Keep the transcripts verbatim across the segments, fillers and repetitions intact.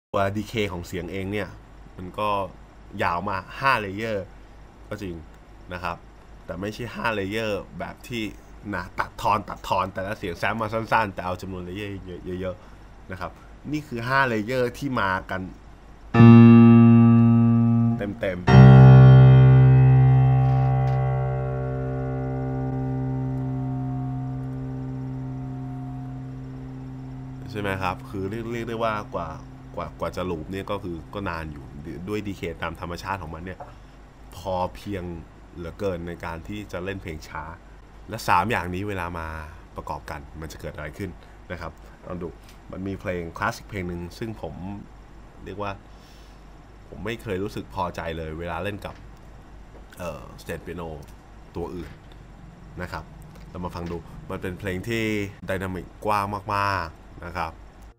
ตัวดีเคของเสียงเองเนี่ยมันก็ยาวมาห้าเลเยอร์ก็จริงนะครับแต่ไม่ใช่ห้าเลเยอร์แบบที่นะตัดทอนตัดทอนแต่ละเสียงแซมมาสั้นๆแต่เอาจำนวนเลเยอร์เยอะๆนะครับนี่คือห้าเลเยอร์ที่มากันเต็มๆใช่ไหมครับคือเรียกเรียกได้ว่ากว่ากว่ากว่าจะลูปเนี่ยก็คือก็นานอยู่ด้วยดีเคตามธรรมชาติของมันเนี่ยพอเพียงเหลือเกินในการที่จะเล่นเพลงช้าและสามอย่างนี้เวลามาประกอบกันมันจะเกิดอะไรขึ้นนะครับลองดูมันมีเพลงคลาสสิกเพลงหนึ่งซึ่งผมเรียกว่าผมไม่เคยรู้สึกพอใจเลยเวลาเล่นกับเอ่อสเตนเปียโนตัวอื่นนะครับเรามาฟังดูมันเป็นเพลงที่ไดนามิกกว้างมากๆนะครับ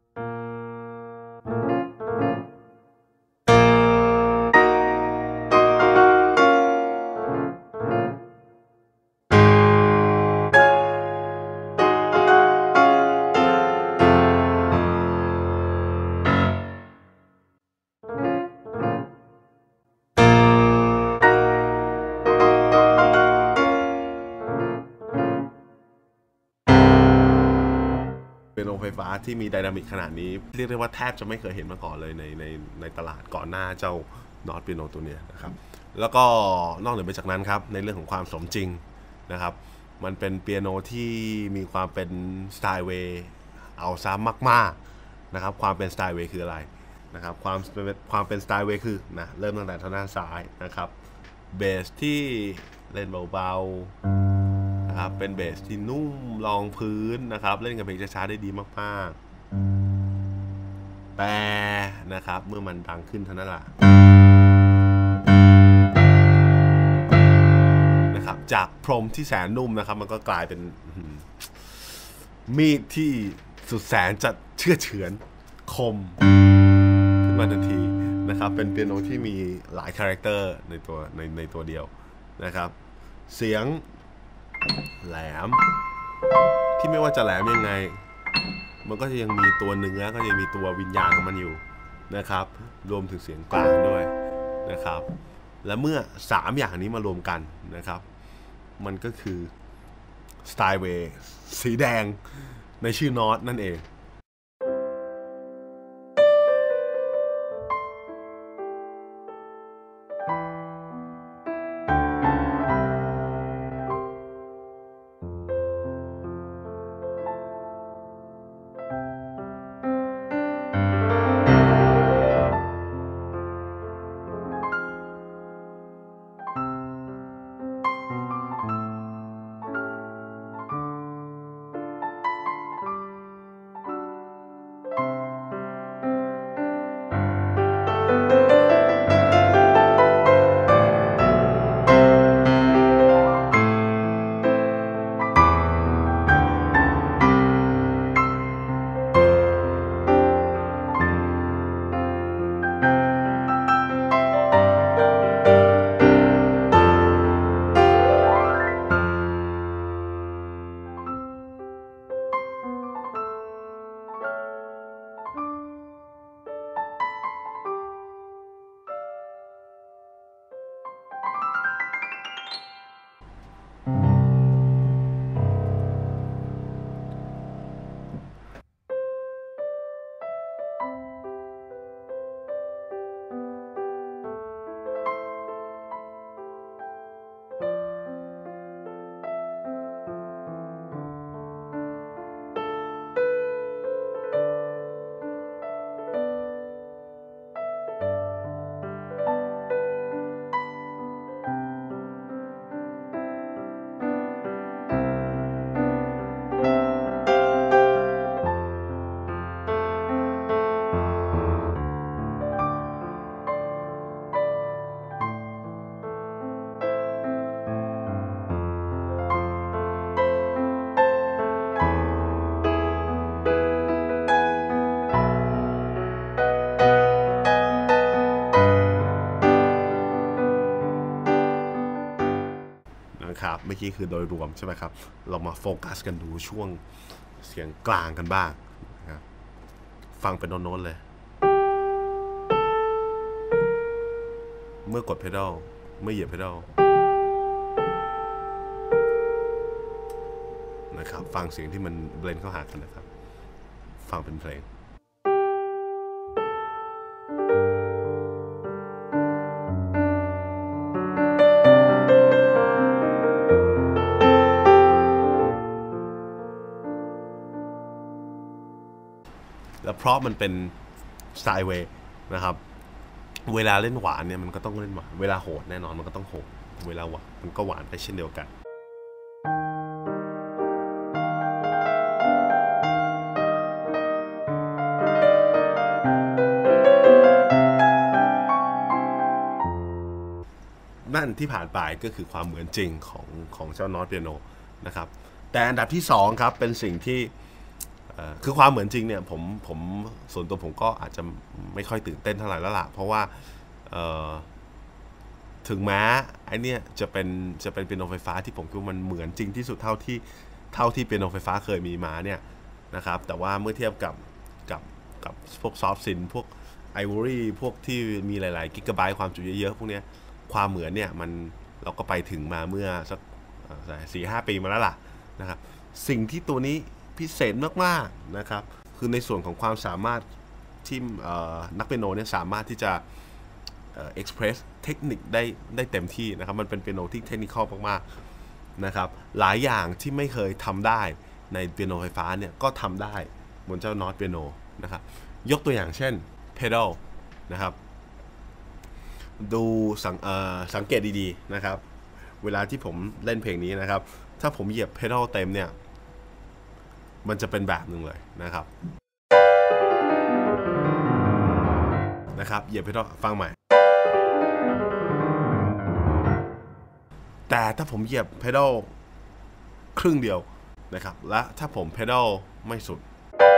เป็นโรงไฟฟ้าที่มีไดนามิกขนาดนี้เรียกได้ว่าแทบจะไม่เคยเห็นมาก่อนเลยในในในตลาดก่อนหน้าเจ้านอตเปียโนตัวนี้นะครับแล้วก็นอกเหนือไปจากนั้นครับในเรื่องของความสมจริงนะครับมันเป็นเปียโนที่มีความเป็นสไตล์เวย์เอาซ้ำมากๆนะครับความเป็นสไตล์เวย์คืออะไรนะครับความความเป็นสไตล์เวย์คือนะเริ่มตั้งแต่ทางด้านซ้ายนะครับเบสที่เล่นเบาๆนะครับเป็นเบสที่นุ่มรองพื้นนะครับเล่นกับเพลงช้าๆได้ดีมากๆแต่นะครับเมื่อมันดังขึ้นเท่านั้นแหละนะครับจากพรมที่แสนนุ่มนะครับมันก็กลายเป็นมีดที่สุดแสนจะเชื่อเฉือนคมขึ้นมาทันทีนะครับเป็นเปียโนที่มีหลายคาแรคเตอร์ในตัวในในตัวเดียวนะครับเสียงแหลมที่ไม่ว่าจะแหลมยังไงมันก็จะยังมีตัวเนื้อก็ยังมีตัววิญญาณของมันอยู่นะครับรวมถึงเสียงกลางด้วยนะครับและเมื่อสามอย่างนี้มารวมกันนะครับมันก็คือสไตล์เวย์สีแดงในชื่อนอตนั่นเองนะครับเมื่อกี้คือโดยรวมใช่ไหมครับเรามาโฟกัสกันดูช่วงเสียงกลางกันบ้างนะครับฟังเป็นโน้ตๆเลยเมื่อกดเพดาลเมื่อเหยียบเพดาลนะครับฟังเสียงที่มันเบลนด์เข้าหากันนะครับฟังเป็นเพลงแล้วเพราะมันเป็นสไตล์เวย์นะครับเวลาเล่นหวานเนี่ยมันก็ต้องเล่นหวานเวลาโหดแน่นอนมันก็ต้องโหดเวลาหวานมันก็หวานไปเช่นเดียวกันนั่นที่ผ่านไปก็คือความเหมือนจริงของของเจ้านอตเปียโนนะครับแต่อันดับที่สองครับเป็นสิ่งที่คือความเหมือนจริงเนี่ยผมผมส่วนตัวผมก็อาจจะไม่ค่อยตื่นเต้นเท่าไหร่แล้วล่ะเพราะว่าถึงแม้ไอเนี้ยจะเป็นจะเป็นเปียโนไฟฟ้าที่ผมคิดว่ามันเหมือนจริงที่สุดเท่าที่เท่าที่เปียโนไฟฟ้าเคยมีมาเนี่ยนะครับแต่ว่าเมื่อเทียบกับกับกับพวกซอฟต์ซินพวกไอวอรี่พวกที่มีหลายๆกิกะไบต์ความจุเยอะๆพวกเนี้ยความเหมือนเนี่ยมันเราก็ไปถึงมาเมื่อสักสี่ห้าปีมาแล้วล่ะนะครับสิ่งที่ตัวนี้พิเศษมากๆนะครับคือในส่วนของความสามารถที่นักเปียโนเนี่ยสามารถที่จะเอ็กซ์เพรสเทคนิคได้ได้เต็มที่นะครับมันเป็นเปียโนที่เทคนิคอลมากๆนะครับหลายอย่างที่ไม่เคยทำได้ในเปียโนไฟฟ้าเนี่ยก็ทำได้บนเจ้านอตเปียโนนะครับยกตัวอย่างเช่นเพดาลนะครับดูสัง, สังเกตดีๆนะครับเวลาที่ผมเล่นเพลงนี้นะครับถ้าผมเหยียบเพดาลเต็มเนี่ยมันจะเป็นแบบหนึ่งเลยนะครับนะครับเหยียบเพดาลฟังใหม่แต่ถ้าผมเหยียบเพดาลครึ่งเดียวนะครับและถ้าผมเพดาลไม่สุด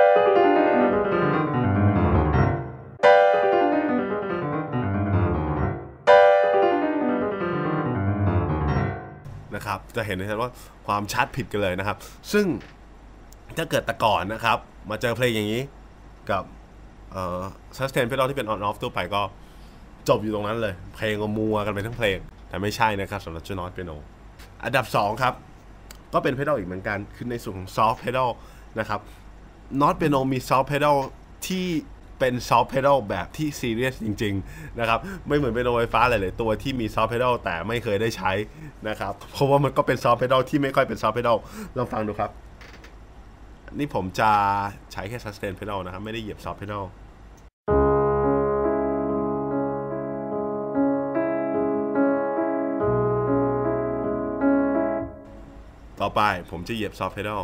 นะครับจะเห็นนะครับว่าความชัดผิดกันเลยนะครับซึ่งถ้าเกิดแต่ก่อนนะครับมาเจอเพลงอย่างนี้กับเอ่อ sustain pedal ที่เป็น on off ทั่วไปก็จบอยู่ตรงนั้นเลยเพลงก็มัวกันไปทั้งเพลงแต่ไม่ใช่นะครับสำหรับเจ้านอตเปียโนอันดับสองครับก็เป็น pedal อีกเหมือนกันคือในส่วนของ soft pedal นะครับนอตเปียโนมี soft pedal ที่เป็น soft pedal แบบที่ serious จริงๆนะครับไม่เหมือนเปียโนไฟฟ้าหลายๆตัวที่มี soft pedal แต่ไม่เคยได้ใช้นะครับเพราะว่ามันก็เป็น soft pedal ที่ไม่ค่อยเป็น soft pedal ลองฟังดูครับนี่ผมจะใช้แค่ sustain pedal นะครับไม่ได้เหยียบ soft pedal ต่อไปผมจะเหยียบ soft pedal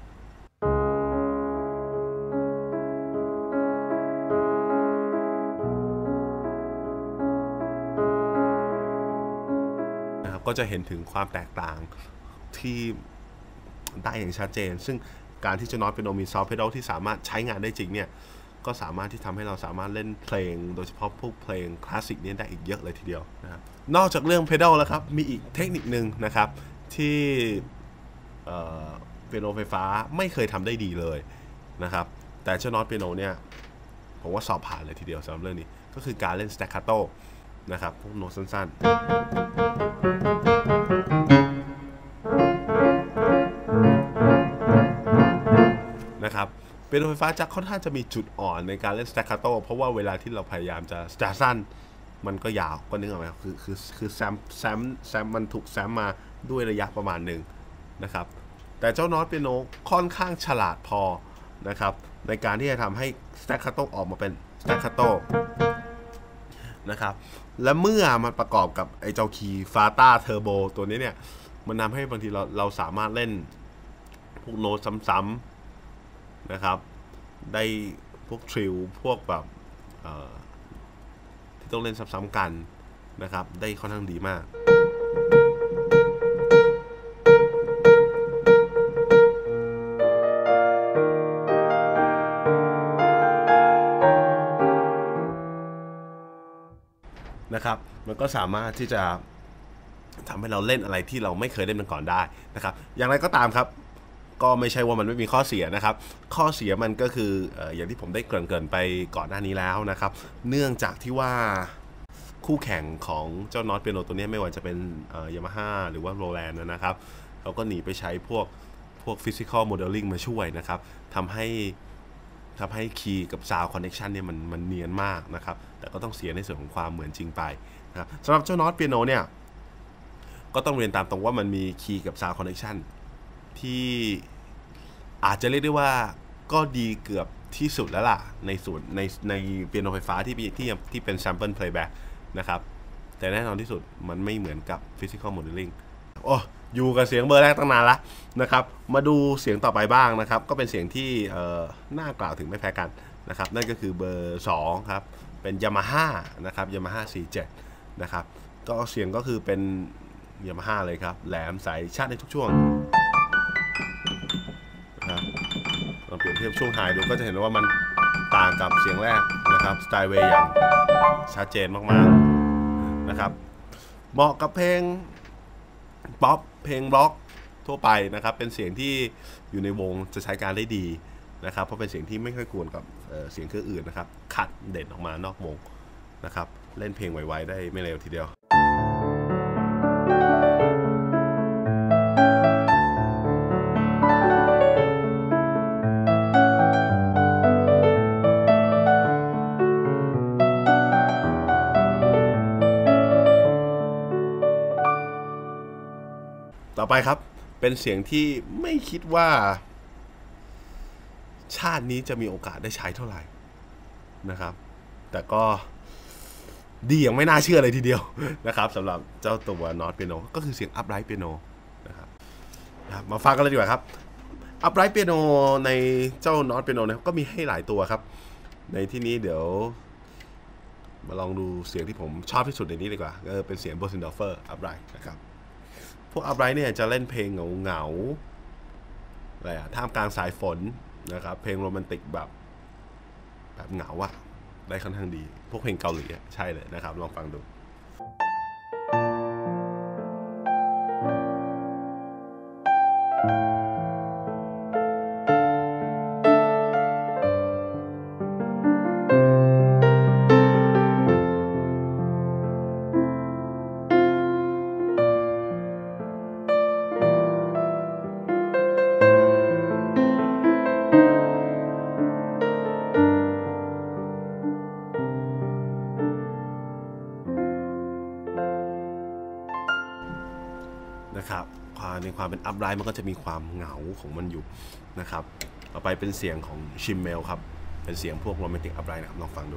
นะครับก็จะเห็นถึงความแตกต่างที่ได้อย่างชัดเจนซึ่งการที่จะนอตเปียโนมีซอฟต์เพดาลที่สามารถใช้งานได้จริงเนี่ยก็สามารถที่ทำให้เราสามารถเล่นเพลงโดยเฉพาะพวกเพลงคลาสสิกนี้ได้อีกเยอะเลยทีเดียวนะครับนอกจากเรื่องเพดาลแล้วครับมีอีกเทคนิคนึงนะครับที่เปียโนไฟฟ้าไม่เคยทำได้ดีเลยนะครับแต่เจ้านอตเปียโนเนี่ยผมว่าสอบผ่านเลยทีเดียวสำหรับเรื่องนี้ก็คือการเล่นสแต็กคาโต้นะครับพวกโน้ตสั้นๆนะครับเปียโนไฟฟ้าจะค่อนข้างจะมีจุดอ่อนในการเล่นสแต็กคาโต้เพราะว่าเวลาที่เราพยายามจะสแต็กสั้นมันก็ยาวก็นึกออกไหมครับคือคือคือแซมแซมแซมมันถูกแซมมาด้วยระยะประมาณหนึ่งนะครับแต่เจ้านอตเปียโนค่อนข้างฉลาดพอนะครับในการที่จะทำให้สแต็กคาโต้ออกมาเป็นสแต็กคาโต้นะครับและเมื่อมันประกอบกับไอ้เจ้าคีย์ฟาต้าเทอร์โบตัวนี้เนี่ยมันทำให้บางทีเราเราสามารถเล่นพวกโน้ตซ้ำๆนะครับได้พวกทริลพวกแบบที่ต้องเล่นซ้ำๆกันนะครับได้ค่อนข้างดีมากนะครับมันก็สามารถที่จะทำให้เราเล่นอะไรที่เราไม่เคยเล่นมาก่อนได้นะครับอย่างไรก็ตามครับก็ไม่ใช่ว่ามันไม่มีข้อเสียนะครับข้อเสียมันก็คือ อ, อย่างที่ผมได้เกริ่นๆไปก่อนหน้านี้แล้วนะครับเนื่องจากที่ว่าคู่แข่งของเจ้าน็อตเปียโนตัวนี้ไม่ว่าจะเป็นยามาฮ่าหรือว่าโรแลนด์นะครับเขาก็หนีไปใช้พวกพวก physical modeling มาช่วยนะครับทำให้ทำให้คีย์กับ sound connection เนี่ยมันมันเนียนมากนะครับแต่ก็ต้องเสียในส่วนของความเหมือนจริงไปนะครับสำหรับเจ้าน็อตเปียโนเนี่ยก็ต้องเรียนตามตรงว่ามันมีคีย์กับ sound connection ที่อาจจะเรียกได้ว่าก็ดีเกือบที่สุดแล้วล่ะในส่วนในในเปียโนไฟฟ้าที่ที่ที่เป็น sample playback นะครับแต่แน่นอนที่สุดมันไม่เหมือนกับ physical modeling โอ้อยู่กับเสียงเบอร์แรกตั้งนานละนะครับมาดูเสียงต่อไปบ้างนะครับก็เป็นเสียงที่น่ากล่าวถึงไม่แพ้กันนะครับนั่นก็คือเบอร์สองครับเป็น Yamaha นะครับ Yamaha สี่สิบเจ็ดนะครับก็เสียงก็คือเป็น Yamaha เลยครับแหลมใสชัดในทุกช่วงนะครับลองเปรียบเทียบช่วงไฮดูก็จะเห็นว่ามันต่างกับเสียงแรกนะครับสไตล์เวย์อย่างชัดเจนมากๆนะครับเหมาะกับเพลงป๊อปเพลงร็อกทั่วไปนะครับเป็นเสียงที่อยู่ในวงจะใช้การได้ดีนะครับเพราะเป็นเสียงที่ไม่ค่อยกวนกับ เอ่อ เสียงเครื่องอื่นนะครับคัดเด่นออกมานอกวงนะครับเล่นเพลงไวๆได้ไม่เร็วทีเดียวต่อไปครับเป็นเสียงที่ไม่คิดว่าชาตินี้จะมีโอกาสได้ใช้เท่าไหร่นะครับแต่ก็ดีอย่างไม่น่าเชื่อเลยทีเดียวนะครับสำหรับเจ้าตัวน็อตเปียโนก็คือเสียง upright piano นะครับมาฟังกันเลยดีกว่าครับ upright piano ในเจ้าน็อตเปียโนเนี่ยก็มีให้หลายตัวครับในที่นี้เดี๋ยวมาลองดูเสียงที่ผมชอบที่สุดในนี้ดีกว่าก็เป็นเสียง Bösendorfer upright นะครับพวกอัพไรท์เนี่ยจะเล่นเพลงเหงาๆอะไรอะท่ามกลางสายฝนนะครับเพลงโรแมนติกแบบแบบเหงาอะได้ค่อนข้างดีพวกเพลงเกาหลีใช่เลยนะครับลองฟังดูนะครับในความเป็นอัพไลท์มันก็จะมีความเหงาของมันอยู่นะครับต่อไปเป็นเสียงของชิมเมลครับเป็นเสียงพวกโรแมนติกอัพไลท์นะครับลองฟังดู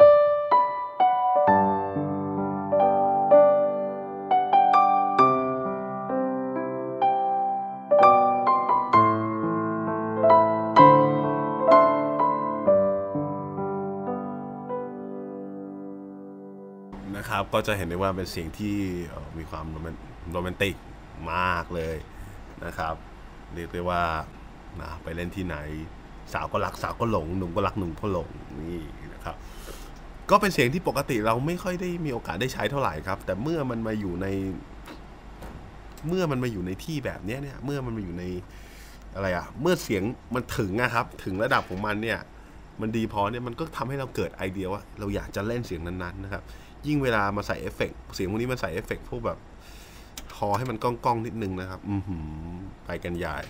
นะครับก็จะเห็นได้ว่าเป็นเสียงที่มีความโรแมนติกมากเลยนะครับเรียกได้ว่านะไปเล่นที่ไหนสาวก็รักสาวก็หลงหนุ่มก็รักหนุ่มก็หลงนี่นะครับก็เป็นเสียงที่ปกติเราไม่ค่อยได้มีโอกาสได้ใช้เท่าไหร่ครับแต่เมื่อมันมาอยู่ในเมื่อมันมาอยู่ในที่แบบนี้เนี่ยเมื่อมันมาอยู่ในอะไรอะเมื่อเสียงมันถึงนะครับถึงระดับของมันเนี่ยมันดีพอเนี่ยมันก็ทำให้เราเกิดไอเดียว่าเราอยากจะเล่นเสียงนั้นๆนะครับยิ่งเวลามาใส่เอฟเฟกต์เสียงพวกนี้มันใส่เอฟเฟกต์พวกแบบคอให้มันก้องๆนิดนึงนะครับอือหือไปกันใหญ่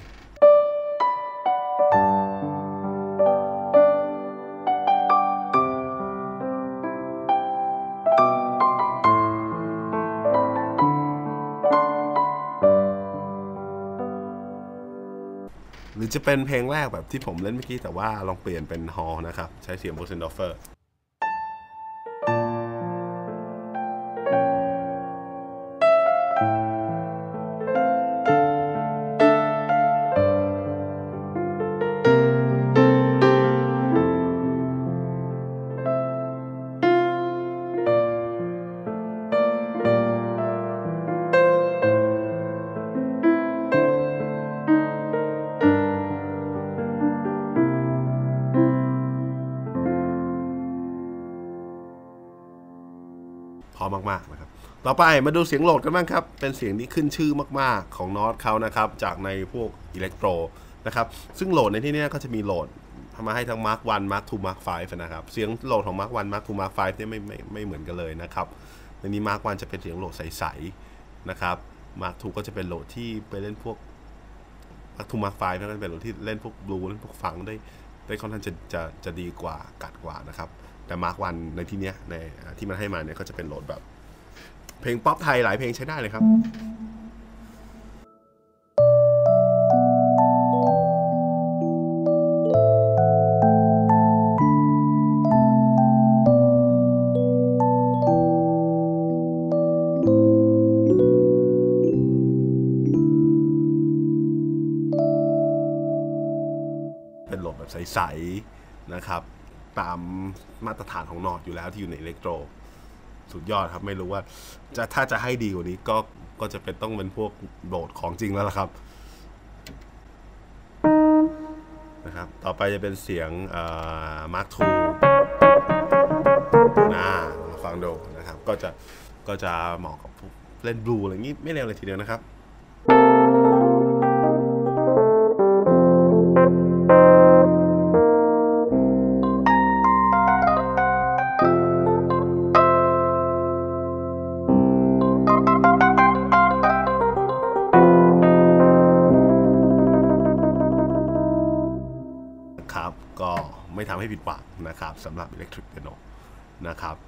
หรือจะเป็นเพลงแรกแบบที่ผมเล่นเมื่อกี้แต่ว่าลองเปลี่ยนเป็นฮอลนะครับใช้เสียง Bösendorferพอมากๆนะครับต่อไปมาดูเสียงโหลดกันบ้างครับเป็นเสียงที่ขึ้นชื่อมากๆของน็อตเขานะครับจากในพวกอิเล็กโทรนะครับซึ่งโหลดในที่นี้ก็จะมีโหลดมาให้ทั้ง Mark วัน Mark ทู Mark ไฟว์นะครับเสียงโหลดของ Mark วัน Mark ทู Mark ไฟว์เนี่ยไม่ไม่ไม่เหมือนกันเลยนะครับในนี้ Mark วันจะเป็นเสียงโหลดใสๆนะครับ Mark ทูก็จะเป็นโหลดที่ไปเล่นพวก Mark ทู Mark ไฟว์นั่นก็เป็นโหลดที่เล่นพวกบลูเล่นพวกฟังได้ได้ค่อนข้างจะจะจะดีกว่ากัดกว่านะครับแต่ Mark วันในที่เนี้ยในที่มันให้มาเนี่ยก็จะเป็นโหลดแบบเพลงป๊อปไทยหลายเพลงใช้ได้เลยครับเป็นโหลดแบบใสๆนะครับตามมาตรฐานของนอร์ดอยู่แล้วที่อยู่ในอิเล็กโทรสุดยอดครับไม่รู้ว่าจะถ้าจะให้ดีกว่านี้ก็ก็จะเป็นต้องเป็นพวกโหลดของจริงแล้วล่ะครับนะครับต่อไปจะเป็นเสียงมาร์คทูนะมาฟังดูนะครับก็จะก็จะเหมาะกับเล่นบลูอะไรอย่างนี้ไม่เร็วเลยทีเดียวนะครับก็ไม่ทำให้ผิดหวังนะครับสำหรับ Electric Piano นะครับ